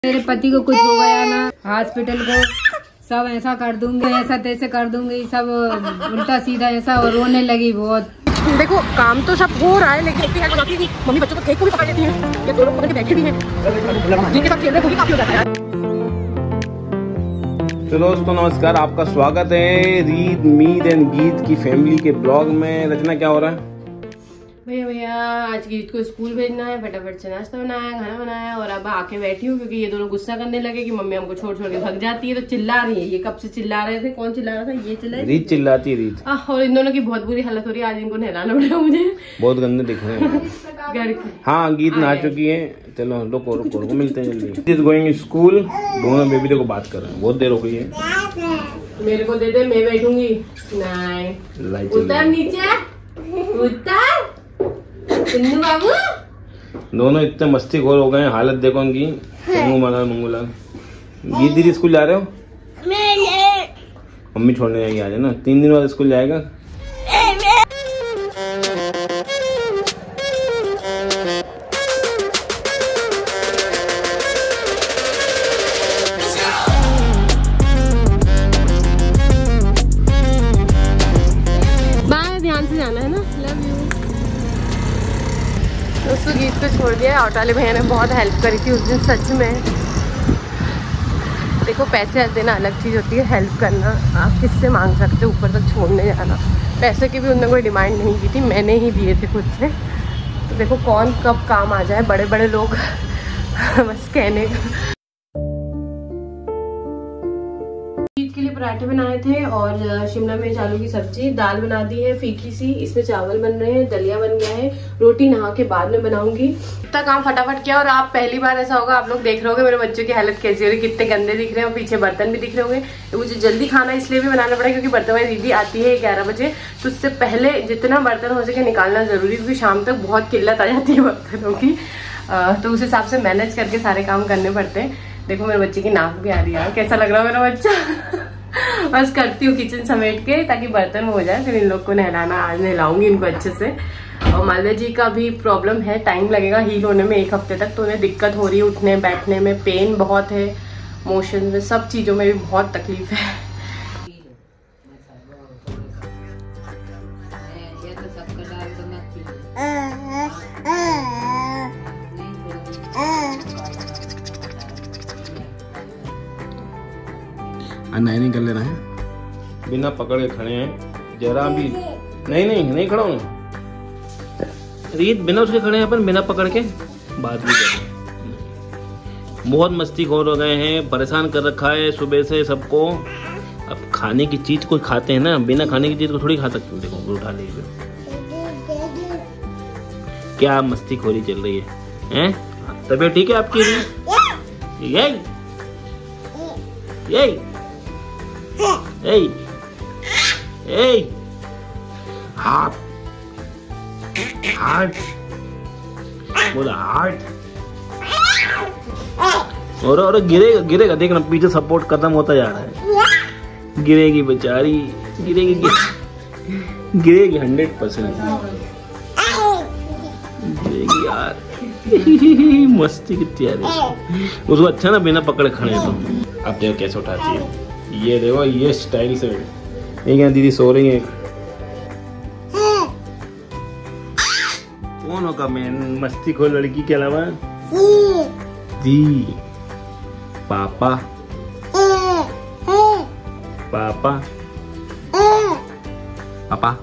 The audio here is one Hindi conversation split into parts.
मेरे पति को कुछ हो गया ना, हॉस्पिटल को सब ऐसा कर दूंगी, ऐसा तैसे कर दूंगी, सब उल्टा सीधा ऐसा, और रोने लगी बहुत। देखो काम तो सब हो रहा है, लेकिन मम्मी बच्चों को केक को भी पकड़ लेती है, ये दोनों पकड़ के बैठे भी हैं, जिनके साथ खेल रहे हैं काफी हो जाता है। तो दोस्तों नमस्कार, आपका स्वागत है रीत मीत एंड गीत की फैमिली के ब्लॉग में। रचना क्या हो रहा है? भैया आज गीत को स्कूल भेजना है, फटाफट से नाश्ता बनाया, खाना बनाया और अब आके बैठी हूँ क्योंकि ये दोनों गुस्सा करने लगे कि मम्मी हमको छोड़ छोड़ के भाग जाती है, तो चिल्ला रही है। ये कब से चिल्ला रहे थे? कौन चिल्ला रहा था? ये चिल्ला रीत चिल्लाती रीत। और इन दोनों की बहुत बुरी हालत हो रही है, आज इनको नहलाना पड़ेगा मुझे, बहुत गंदे दिख रहे हैं घर के। हाँ गीत नहा चुकी है, चलो रुको रुको रुको, मिलते हैं जल्दी। इज गोइंग स्कूल, दोनों बेबी देखो बात कर रहे हैं, बहुत देर हो गई है। मेरे को दे दे, मैं बैठूंगी। नहीं उतर नीचे, उतर बाबू। दोनों इतने मस्तीखोर हो गए हैं, हालत देखो उनकी। मंगूलाल गीत दीदी स्कूल जा रहे हो? मम्मी छोड़ने जाएगी आज, है ना? 3 दिन बाद स्कूल जाएगा। ध्यान से जाना है ना। Love you. दोस्तों गीत को छोड़ दिया, ऑटो वाले भैया ने बहुत हेल्प करी थी उस दिन, सच में। देखो पैसे देना अलग चीज़ होती है, हेल्प करना आप किससे मांग सकते हो, ऊपर तक छोड़ने जाना। पैसे की भी उन्होंने कोई डिमांड नहीं की थी, मैंने ही दिए थे खुद से। तो देखो कौन कब काम आ जाए, बड़े बड़े लोग बस कहने का। के लिए पराठे बनाए थे और शिमला मिर्च आलू की सब्जी, दाल बना दी है फीकी सी, इसमें चावल बन रहे हैं, दलिया बन गया है, रोटी नहा के बाद में बनाऊंगी। इतना काम फटाफट किया। और आप पहली बार ऐसा होगा, आप लोग देख रहे होगे मेरे बच्चों की हालत कैसी हो रही, कितने गंदे दिख रहे हैं, और पीछे बर्तन भी दिख रहे होंगे। मुझे जल्दी खाना इसलिए भी बनाना पड़ा क्योंकि बर्तन वाली दीदी आती है 11 बजे, तो उससे पहले जितना बर्तन हो सके निकालना जरूरी, क्योंकि शाम तक बहुत किल्लत आ जाती है बर्तनों की। तो उस हिसाब से मैनेज करके सारे काम करने पड़ते हैं। देखो मेरे बच्चे की नाक भी आ रही है, कैसा लग रहा है मेरा बच्चा। बस करती हूँ किचन समेट के ताकि बर्तन हो जाए, फिर इन लोग को नहलाना, आज नहलाऊंगी इनको अच्छे से। और मालवीय जी का भी प्रॉब्लम है, टाइम लगेगा हील होने में 1 हफ्ते तक, तो उन्हें दिक्कत हो रही है उठने बैठने में, पेन बहुत है, मोशन में, सब चीज़ों में भी बहुत तकलीफ है। नहीं कर लेना है, बिना पकड़ के खड़े हैं, जरा भी नहीं खड़ा हूँ रीत, बिना उसके खड़े हैं अपन, बिना पकड़ के बात भी करें। बहुत मस्तीखोर हो गए हैं, परेशान कर रखा है सुबह से सबको। अब खाने की चीज कोई खाते हैं ना, बिना खाने की चीज को थोड़ी खा सकते। देखो उठा लीजिए, क्या मस्तीखोरी चल रही है? तबीयत ठीक है आपकी? यही हार्ट बोला, हार्ट। और गिरेगा देखना, पीछे सपोर्ट खत्म होता जा रहा है। गिरेगी बेचारी, गिरेगी 100% गिरेगी यार। मस्ती कितनी आ रही उसको, अच्छा ना बिना पकड़े खड़े। तो अब देखो कैसे उठाती है, ये देखो, ये स्टाइल से। एक यहाँ दीदी सो रही है, कौन होगा मैं मस्ती खोर लड़की के अलावा? दी पापा पापा पापा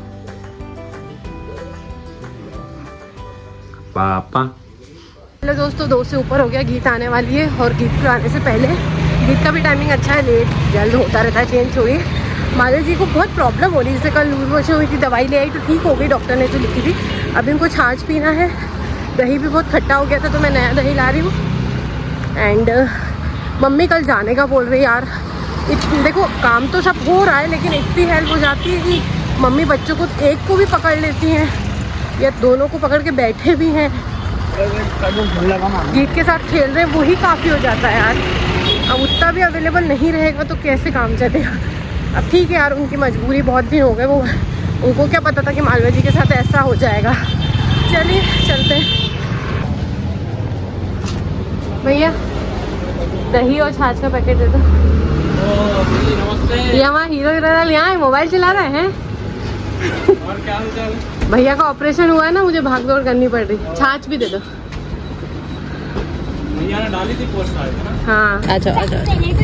पापा। हेलो दोस्तों, 2 से ऊपर हो गया, गीत आने वाली है। और गीत आने से पहले, गीत का भी टाइमिंग अच्छा है, लेट जल्द होता रहता है, चेंज हुई। मालवीय जी को बहुत प्रॉब्लम हो रही है, जैसे कल लूज मोशन हुई थी, दवाई ले आई तो ठीक हो गई, डॉक्टर ने जो लिखी थी। अब इनको छाछ पीना है, दही भी बहुत खट्टा हो गया था तो मैं नया दही ला रही हूँ। एंड मम्मी कल जाने का बोल रही यार। देखो काम तो सब हो रहा है, लेकिन इतनी हेल्प हो जाती है कि मम्मी बच्चों को एक को भी पकड़ लेती हैं या दोनों को पकड़ के बैठे भी हैं, गीत के साथ खेल रहे हैं, वही काफ़ी हो जाता है यार। अब उतना भी अवेलेबल नहीं रहेगा तो कैसे काम चलेगा। अब ठीक है यार, उनकी मजबूरी, बहुत दिन हो गए, वो उनको क्या पता था कि मालवीय जी के साथ ऐसा हो जाएगा। चलिए चलते हैं। भैया दही और छाछ का पैकेट दे दो। ये हमारा हीरो यहाँ मोबाइल चला रहे हैं। और क्या हाल चाल है? भैया का ऑपरेशन हुआ है ना, मुझे भाग दौड़ करनी पड़ रही। छाछ भी दे दो। भैया ने डाली थी पोस्ट आज ना। हाँ अच्छा अच्छा।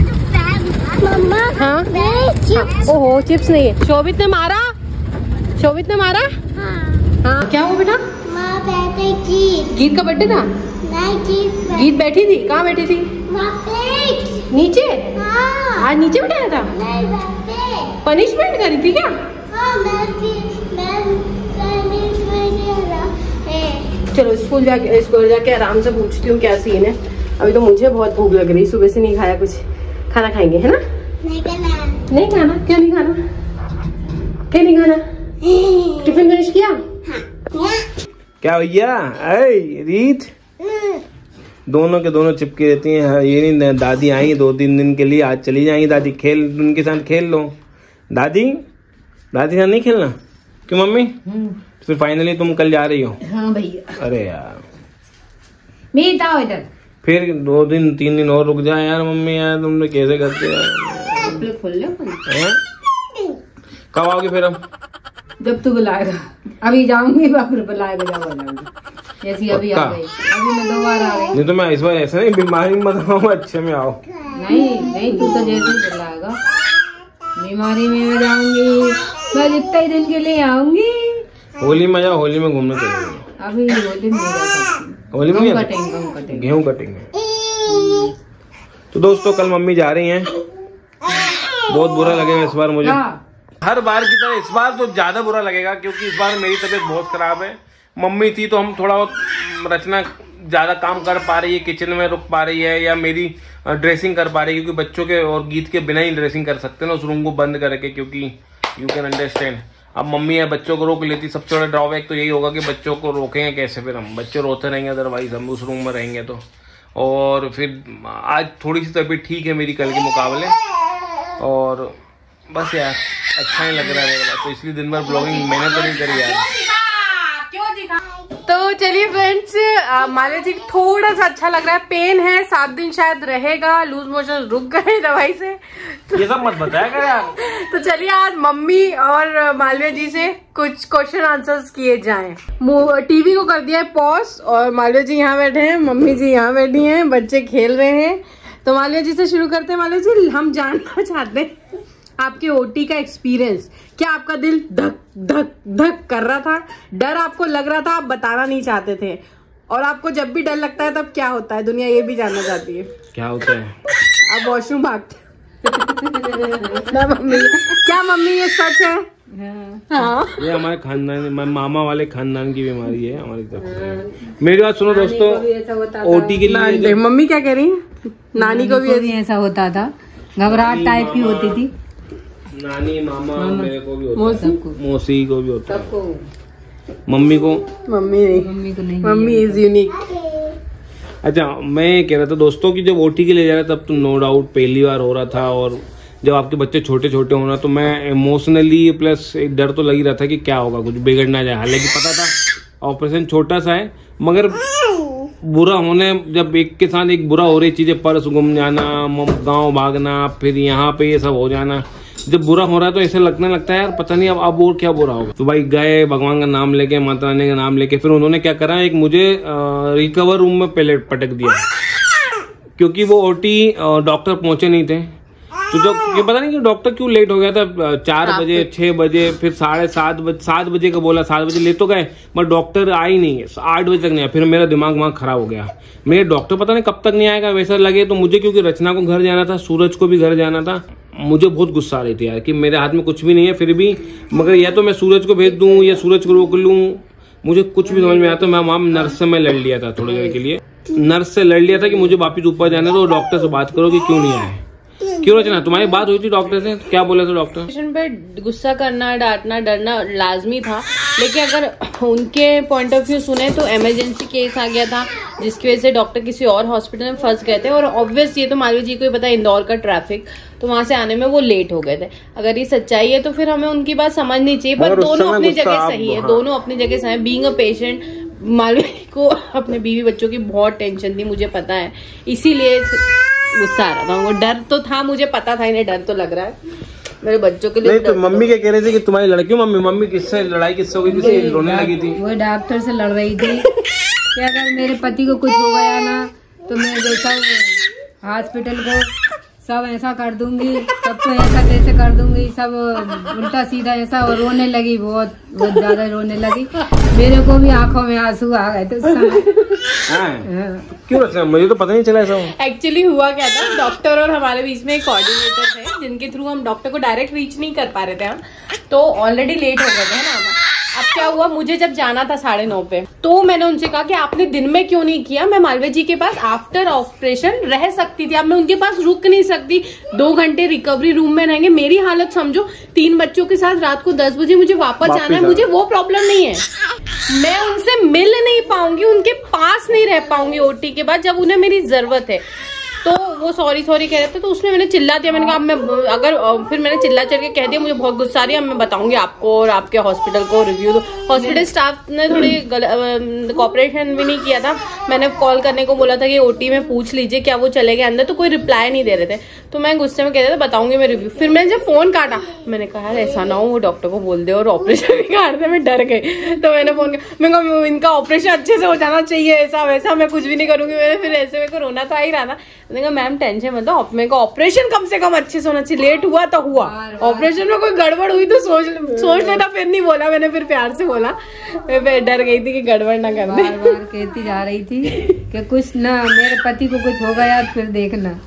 हाँ ओहो चिप्स नहीं है। शोभित ने मारा, शोभित ने मारा। हाँ क्या हुआ बेटा? गीत का बर्थडे था। गीत बैठी थी, कहाँ बैठी थी? नीचे। आज नीचे बैठाया था। पनिशमेंट करी थी क्या? चलो स्कूल जाके आराम से पूछती हूँ क्या सीन है। अभी तो मुझे बहुत भूख लग रही, सुबह से नहीं खाया कुछ। खाना खाएंगे है ना? नहीं खाना। क्यों नहीं खाना? क्या नहीं खाना? टिफिन फिनिश किया? क्या भैया? रीत दोनों के दोनों चिपके रहती हैं। ये नहीं, दादी आई 2-3 दिन के लिए, आज चली जाएंगी दादी। खेल उनके साथ खेल लो। दादी साथ नहीं खेलना? क्यों मम्मी? फिर फाइनली तुम कल जा रही हो? हाँ भैया। अरे यार इधर फिर 2-3 दिन और रुक जाए यार मम्मी। यार तुमने कैसे करते यार? कब आओगे फिर? अब जब तू बुलाएगा। अभी जाऊंगी, बुलाएगा। जैसी अभी आ गई, अभी मैं 2 बार आ गई। नहीं तो मैं इस बार ऐसा नहीं बीमारी मत आओ, अच्छे में आओ। नहीं तू तो जैसे ही बुलाएगा। बीमारी में मैं जाऊंगी, मैं जितना ही दिन के लिए आऊंगी। होली में जाओ, होली में घूमने चलेंगे। अभी होली में जा सकती, होली में गेहूँ कटेंगे। तो दोस्तों कल मम्मी जा रही हैं। बहुत बुरा लगेगा इस बार मुझे। हर बार की तरह इस बार तो ज्यादा बुरा लगेगा, क्योंकि इस बार मेरी तबीयत बहुत खराब है। मम्मी थी तो हम थोड़ा बहुत रचना ज्यादा काम कर पा रही है, किचन में रुक पा रही है, या मेरी ड्रेसिंग कर पा रही है, क्योंकि बच्चों के और गीत के बिना ही ड्रेसिंग कर सकते हैं ना उस रूम को बंद करके, क्योंकि यू कैन अंडरस्टैंड। अब मम्मी है बच्चों को रोक लेती। सबसे बड़ा ड्रॉबैक तो यही होगा कि बच्चों को रोकेंगे कैसे? फिर हम बच्चे रोते रहेंगे, अदरवाइज हम उस रूम में रहेंगे तो। और फिर आज थोड़ी सी तबीयत ठीक है मेरी कल के मुकाबले, और बस यार अच्छा ही लग रहा है। तो इसलिए दिन भर ब्लॉगिंग मैंने तो नहीं करी यार। तो चलिए फ्रेंड्स, माला जी थोड़ा सा अच्छा लग रहा है। पेन है, 7 दिन शायद रहेगा। लूज मोशन रुक गए दवाई से। ये सब मत बताया कर यार। तो चलिए आज मम्मी और मालविया जी से कुछ क्वेश्चन आंसर्स किए जाएं। टीवी को कर दिया है पॉज, और मालविया जी यहाँ बैठे हैं, मम्मी जी यहाँ बैठी हैं, बच्चे खेल रहे हैं। तो मालविया जी से शुरू करते हैं। मालविया जी, हम जानना चाहते हैं आपके ओटी का एक्सपीरियंस। क्या आपका दिल धक धक धक कर रहा था? डर आपको लग रहा था, आप बताना नहीं चाहते थे? और आपको जब भी डर लगता है तब क्या होता है? दुनिया ये भी जानना चाहती है। क्या होता है? आप वॉशरूम भागते ना मम्मी? क्या मम्मी ये सच है? हाँ। ये हमारे खानदान, मामा वाले खानदान की बीमारी है हमारी तरफ। मेरी बात सुनो दोस्तों, ओटी के लिए मम्मी क्या कह रही है? नानी को भी ऐसा होता था, घबराहट टाइप की होती थी। नानी मामा मेरे को भी होता, मौसी को भी होता, मम्मी को नहीं। Mummy is unique. अच्छा मैं कह रहा था दोस्तों कि जब ओटी के लिए जा रहा तब तो नो डाउट पहली बार हो रहा था, और जब आपके बच्चे छोटे छोटे होना तो मैं इमोशनली प्लस एक डर तो लग ही रहा था कि क्या होगा, कुछ बिगड़ ना जाए। हालांकि पता था ऑपरेशन छोटा सा है, मगर बुरा होने, जब एक के साथ एक बुरा हो रही चीजें, पर्स गुम जाना, गांव भागना, फिर यहाँ पे ये सब हो जाना, जब बुरा हो रहा है तो ऐसे लगने लगता है यार पता नहीं अब और क्या बुरा होगा। तो भाई गए, भगवान का नाम लेके, माता रानी का नाम लेके, फिर उन्होंने क्या करा, एक मुझे रिकवर रूम में पहले पटक दिया, क्योंकि वो ओटी डॉक्टर पहुंचे नहीं थे। तो जो ये पता नहीं कि डॉक्टर क्यों लेट हो गया था, 4 बजे 6 बजे, फिर 7:30 बजे का बोला, 7 बजे ले तो गए, मगर डॉक्टर आ ही नहीं है, 8 बजे तक नहीं आया। फिर मेरा दिमाग वहां खराब हो गया, मेरे डॉक्टर पता नहीं कब तक नहीं आएगा वैसा लगे। तो मुझे क्योंकि रचना को घर जाना था, सूरज को भी घर जाना था, मुझे बहुत गुस्सा आ रही थी यार कि मेरे हाथ में कुछ भी नहीं है फिर भी, मगर या तो मैं सूरज को भेज दूं या सूरज को रोक लूं, मुझे कुछ भी समझ में आता। मैं वहां नर्स से मैं लड़ लिया था, थोड़ी देर के लिए नर्स से लड़ लिया था कि मुझे वापिस ऊपर जाना, तो डॉक्टर से बात करो कि क्यों नहीं आए। क्यों रचना, तुम्हारी बात हुई थी डॉक्टर से, क्या बोला था डॉक्टर? पेशेंट पे गुस्सा करना, डांटना, डरना लाजमी था, लेकिन अगर उनके पॉइंट ऑफ व्यू सुने तो इमरजेंसी केस आ गया था, जिसकी वजह से डॉक्टर किसी और हॉस्पिटल में फंस गए थे। और ऑब्वियस ये तो मालवी जी को ही पता है, इंदौर का ट्रैफिक, तो वहां से आने में वो लेट हो गए थे। अगर ये सच्चाई है तो फिर हमें उनकी बात समझनी चाहिए, पर दोनों अपनी जगह सही है, दोनों अपनी जगह सही है। बीइंग अ पेशेंट, मालवी को अपने बीवी बच्चों की बहुत टेंशन थी, मुझे पता है, गुस्सा आ रहा था, वो डर तो था, मुझे पता था इन्हें डर तो लग रहा है मेरे बच्चों के लिए। नहीं तो मम्मी क्या कह रहे थे कि तुम्हारी लड़की मम्मी किससे लड़ाई किससे हो गई, किससे रोने लगी थी? वो डॉक्टर से लड़ रही थी कि अगर मेरे पति को कुछ हो गया ना तो मैं जैसा हॉस्पिटल को सब ऐसा कर दूंगी, सबको ऐसा तैसे कर दूंगी, सब उल्टा सीधा ऐसा। और रोने लगी, बहुत ज्यादा रोने लगी। मेरे को भी आंखों में आंसू आ गए थे उस समय। क्यों रखा? मुझे तो पता नहीं चला ऐसा। एक्चुअली हुआ क्या था, डॉक्टर और हमारे बीच में एक कोऑर्डिनेटर थे जिनके थ्रू हम डॉक्टर को डायरेक्ट रीच नहीं कर पा रहे थे हम, तो ऑलरेडी लेट हो गए थे ना। अब क्या हुआ, मुझे जब जाना था 9:30 पे, तो मैंने उनसे कहा कि आपने दिन में क्यों नहीं किया, मैं मालवीय जी के पास आफ्टर ऑपरेशन रह सकती थी, अब मैं उनके पास रुक नहीं सकती, 2 घंटे रिकवरी रूम में रहेंगे। मेरी हालत समझो, 3 बच्चों के साथ रात को 10 बजे मुझे वापस जाना है, मुझे वो प्रॉब्लम नहीं है। मैं उनसे मिल नहीं पाऊंगी, उनके पास नहीं रह पाऊंगी ओटी के बाद जब उन्हें मेरी जरूरत है। तो वो सॉरी कह रहे थे, तो उसमें मैंने चिल्ला दिया। मैंने कहा फिर मैंने चिल्ला चढ़ के कह दिया, मुझे बहुत गुस्सा आ रही है, मैं बताऊंगी आपको और आपके हॉस्पिटल को रिव्यू दो। हॉस्पिटल स्टाफ ने थोड़ी कॉपरेशन भी नहीं किया था। मैंने कॉल करने को बोला था कि ओटी में पूछ लीजिए क्या वो चले गए अंदर, तो कोई रिप्लाई नहीं दे रहे थे। तो मैं गुस्से में कह रहे थे बताऊंगी मैं रिव्यू। फिर मैंने जब फोन काटा, मैंने कहा ऐसा ना हो वो डॉक्टर को बोल दे और ऑपरेशन भी काट दे। मैं डर गई, तो मैंने फोन किया, मैं कहा इनका ऑपरेशन अच्छे से हो जाना चाहिए, ऐसा वैसा, मैं कुछ भी नहीं करूंगी। मैंने फिर ऐसे मेरे को रोना तो आ ही रहा था। मैंने कहा मैम टेंशन मत लो, मेरे को ऑपरेशन कम से कम अच्छे से होना चाहिए, लेट हुआ तो हुआ, ऑपरेशन में कोई गड़बड़ हुई तो सोच लेना। फिर नहीं बोला मैंने, फिर प्यार से बोला, मैं डर गई थी कि गड़बड़ ना करने। बार कहती जा रही थी कि कुछ ना मेरे पति को कुछ हो गया फिर देखना।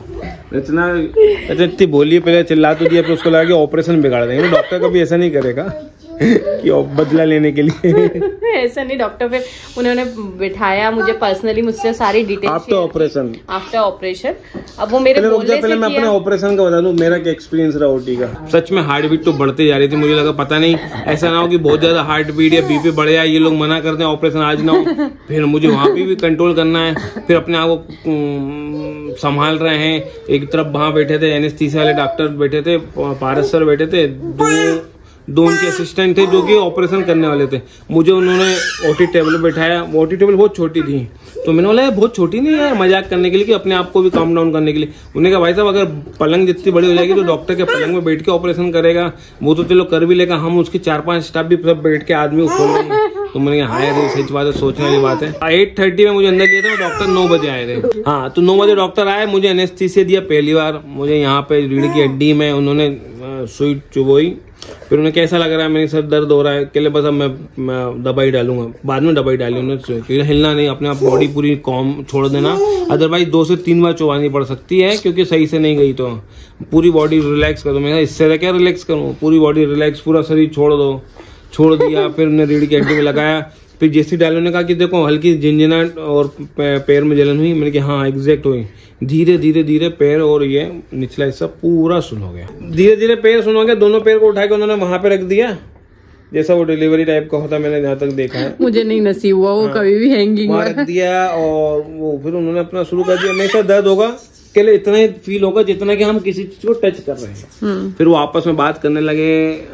इतनी बोली, पहले चिल्ला तो दिया, फिर उसको लगा कि ऑपरेशन बिगाड़ देंगे। डॉक्टर कभी ऐसा नहीं करेगा कि बदला लेने के लिए। ऐसा नहीं, डॉक्टर फिर उन्होंने बिठाया मुझे पर्सनली, मुझसे सारी डिटेल्स आफ्टर ऑपरेशन। अब वो मेरे बोलने से पहले मैं अपने ऑपरेशन का बता दूं, मेरा क्या एक्सपीरियंस रहा ओटी का। सच में हार्ट बीट तो बढ़ती जा रही थी, मुझे लगा पता नहीं ऐसा ना हो कि बहुत ज्यादा हार्ट बीट या बीपी बढ़ जाए, ये लोग मना करते हैं ऑपरेशन आज ना हो, फिर मुझे वहाँ भी कंट्रोल करना है, फिर अपने आप को संभाल रहे हैं। एक तरफ वहाँ बैठे थे एनेस्थीसिया वाले डॉक्टर बैठे थे, पारस सर बैठे थे, दो उनके असिस्टेंट थे जो कि ऑपरेशन करने वाले थे। मुझे उन्होंने ओटी टेबल पे बैठाया, ओटी टेबल बहुत छोटी थी, तो मैंने बोला बहुत छोटी नहीं है, मजाक करने के लिए कि अपने आप को भी काम डाउन करने के लिए। उन्होंने कहा भाई साहब अगर पलंग जितनी बड़ी हो जाएगी तो डॉक्टर के पलंग में बैठ के ऑपरेशन करेगा, वो तो चलो कर भी लेगा, हम उसके 4-5 स्टाफ भी सब बैठ के आदमी को खोल लेंगे। तो मैंने कहा हाँ सच बात है, सोचने वाली बात है। 8:30 में मुझे अंदर लिया था, डॉक्टर 9 बजे आए थे। हाँ, तो 9 बजे डॉक्टर आए, मुझे एनेस्थीसिया दिया पहली बार, मुझे यहाँ पे रीढ़ की हड्डी में उन्होंने सुई चुभोई। फिर उन्हें कैसा लग रहा है, मेरे सर दर्द हो रहा है, कहले बस अब मैं दवाई डालूंगा। बाद में दवाई डाली उन्होंने, हिलना नहीं, अपने आप बॉडी पूरी कॉम छोड़ देना, अदरवाइज 2 से 3 बार चुबानी पड़ सकती है क्योंकि सही से नहीं गई तो पूरी बॉडी रिलैक्स करो। मैं इससे क्या रिलैक्स करूँ, पूरी बॉडी रिलैक्स, पूरा शरीर छोड़ दिया। फिर उन्हें रीढ़ की हड्डी में लगाया, फिर जैसे डाले ने कहा कि देखो हल्की झिंझनाहट और पैर में जलन हुई। मैंने कहा हाँ एग्जैक्ट हुई। धीरे धीरे पैर और ये निचला हिस्सा पूरा सुन हो गया, धीरे धीरे पैर सुन हो गया। दोनों पैर को उठा के उन्होंने वहां पे रख दिया जैसा वो डिलीवरी टाइप का होता, मैंने जहाँ तक देखा है। मुझे नहीं नसीब हुआ वो, कभी भी हैंगिंग रख दिया। और वो फिर उन्होंने अपना शुरू कर दिया। मेरे साथ दर्द होगा के लिए इतना ही फील होगा जितना कि हम किसी चीज को टच कर रहे हैं। फिर वो आपस में बात करने लगे,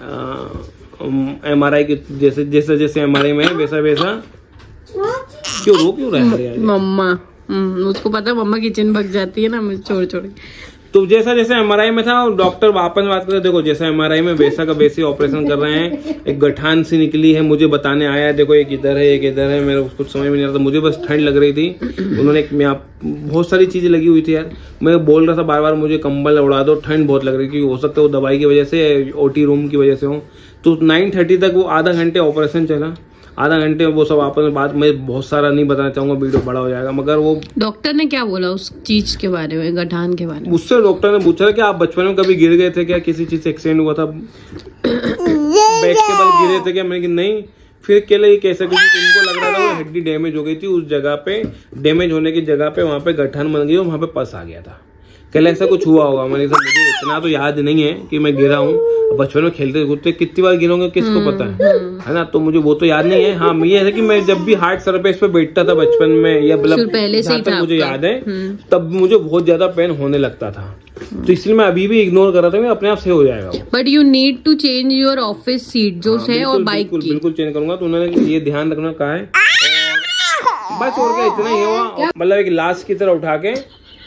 MRI की जैसे MRI में वैसा क्यों रहा है मम्मा, उसको पता है मम्मा किचन भग जाती है ना मुझे छोड़। तो जैसा MRI में था, डॉक्टर वापस बात करते, देखो जैसा MRI में वैसा का वैसे ऑपरेशन कर रहे हैं। एक गठान सी निकली है, मुझे बताने आया, देखो एक इधर है एक इधर है, मेरे कुछ समझ में नहीं आ रहा था, मुझे बस ठंड लग रही थी। उन्होंने बहुत सारी चीजें लगी हुई थी यार, मैं बोल रहा था बार बार मुझे कंबल उड़ा दो, ठंड बहुत लग रही थी, हो सकता है वो दवाई की वजह से ओटी रूम की वजह से हो। तो 9:30 तक वो आधा घंटे ऑपरेशन चला, आधा घंटे वो सब आपस में बात, मैं बहुत सारा नहीं बताना चाहूंगा, वीडियो बड़ा हो जाएगा। मगर वो डॉक्टर ने क्या बोला उस चीज के बारे में, गठान के बारे में? मुझसे डॉक्टर ने पूछा कि आप बचपन में कभी गिर गए थे क्या, किसी चीज से एक्सीडेंट हुआ था, बैक के बल गिरे थे क्या? मैंने कहा नहीं। फिर अकेले ही कैसे, क्योंकि उनको लग रहा था वो हड्डी डैमेज हो गई थी, उस जगह पे डैमेज होने की जगह पे वहां पे गठान बन गई और वहां पे पस आ गया था। कल ऐसा कुछ हुआ होगा, मैंने कहा मुझे इतना तो याद नहीं है कि मैं गिरा हूँ। बचपन में खेलते कूदते कितनी बार गिरोगे किसको पता है ना, तो मुझे वो तो याद नहीं है। हाँ ये है कि मैं जब भी हार्ड सरफेस पे बैठता था बचपन में, या मतलब पहले से ही था, मुझे याद है, तब मुझे बहुत ज्यादा पेन होने लगता था। तो इसलिए मैं अभी भी इग्नोर कर रहा था, मैं अपने आप से हो जाएगा। But you need to change your office seat जो है और बाइक की बिल्कुल चेंज करूंगा। तो उन्होंने ये ध्यान रखना कहा है, बस और क्या इतना ही हुआ। मतलब एक लाश की तरह उठा के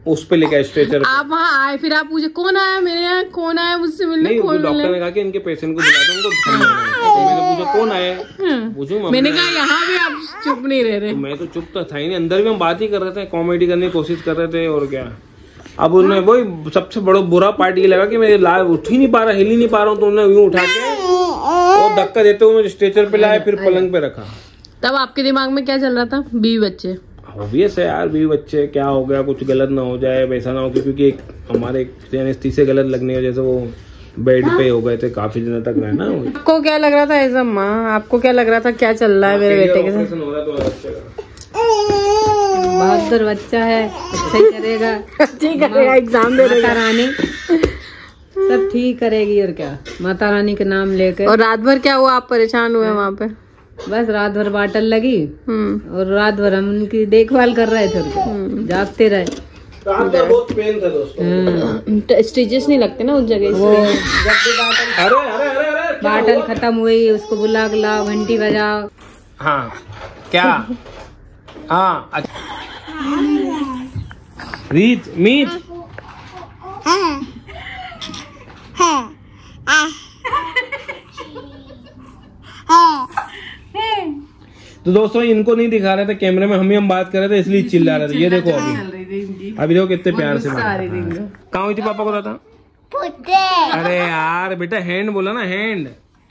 उस पे लेके स्ट्रेचर। आप वहाँ आए, फिर आप पूछे कौन आया मेरे यहाँ, कौन आया मुझसे मिलने? नहीं, डॉक्टर ने कहा कि इनके पेशेंट को बुला दो, उनको तो मैंने पूछा कौन आया, पूछूं मैंने कहा यहाँ भी आप चुप नहीं रह रहे। तो मैं तो चुप तो था ही नहीं, अंदर भी हम बात ही कर रहे थे, कॉमेडी करने की कोशिश कर रहे थे और क्या। अब उन्होंने वही सबसे बड़ा बुरा पार्ट ये लगा कि मैं उठ ही नहीं पा रहा, हिल ही नहीं पा रहा हूँ, तो उन्होंने यूं उठा के और धक्का देते हुए मुझे स्ट्रेचर पे लाया, फिर पलंग पे रखा। तब आपके दिमाग में क्या चल रहा था? बीवी बच्चे ऑब्वियस है यार, बीवी बच्चे क्या हो गया, कुछ गलत ना हो जाए, वैसा ना हो, क्योंकि एक हमारे एनेस्थीसिया गलत लगने की वजह से वो बेड पे हो गए थे, काफी दिनों तक रहना। आपको क्या लग रहा था एज अ माँ, आपको क्या लग रहा था क्या चल रहा है मेरे बेटे के साथ? बहादुर बच्चा है, सही करेगा, ठीक करेगा, एग्जाम दे माता रानी सब ठीक करेगी। और क्या, माता रानी के नाम लेकर। और रात भर क्या हुआ, आप परेशान हुए वहाँ पे? बस रात भर बाटल लगी और रात भर हम उनकी देखभाल कर रहे थे, जागते रहे। बहुत पेन था दोस्तों। स्टिचेस नहीं लगते ना उस जगह, वो जब भी बाटल खत्म हुई, उसको बुला के लाओ, घंटी बजाओ। हाँ क्या, हाँ रीत मीत तो दोस्तों इनको नहीं दिखा रहे थे कैमरे में, हम बात कर रहे थे इसलिए चिल्ला रहे थे। ये देखो अभी देखो कितने प्यार से कहाँ हुई थी पापा को था। अरे यार बेटा हैंड बोला ना, हैंड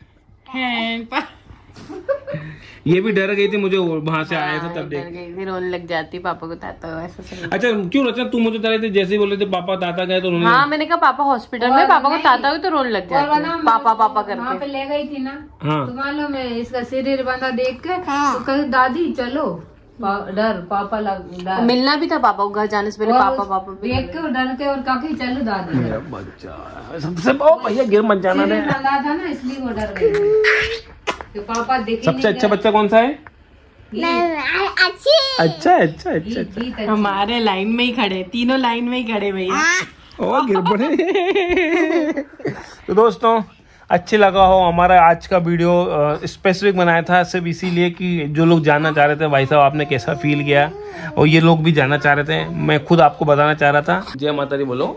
ये भी डर गई थी, मुझे वहां से आया था तब देख फिर रोने लग जाती पापा को ताता ऐसा। अच्छा क्यों रचना, तू मुझे डर थी, जैसे ही बोले थे पापा ताता गए तो रोने। हाँ मैंने कहा पापा हॉस्पिटल में, पापा को ताता हुई तो रोने लग जाती, पापा पापा करके। वहाँ पे ले गई थी ना, हाँ तो मालूम है इसका शरीर बंधा देख के तो कही दादी चलो, डर पापा लग मिलना भी था पापा को घर जाने से पहले, पापा पापा देख के डर के और काकी चलो दादी। मेरा बच्चा सबसे भैया गिर मत जाना रे, बंधा था ना इसलिए वो डर गई। तो पापा देखे सबसे अच्छा बच्चा कौन सा है? अच्छा अच्छा अच्छा, हमारे लाइन में ही खड़े, तीनों लाइन में ही खड़े भैया। और गिर पड़े। तो दोस्तों अच्छे लगा हो हमारा आज का वीडियो, स्पेसिफिक बनाया था सिर्फ इसीलिए कि जो लोग जानना चाह रहे थे भाई साहब आपने कैसा फील किया, और ये लोग भी जानना चाह रहे थे, मैं खुद आपको बताना चाह रहा था। जय माता दी बोलो।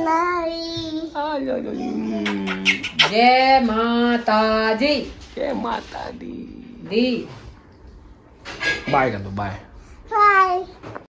जय माता जी, जय माता दी। दी बाय कर दो, बाय।